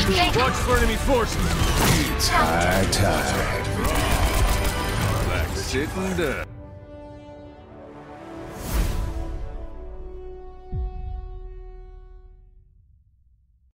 Watch for enemy forces. Tie. Relax, safe and done.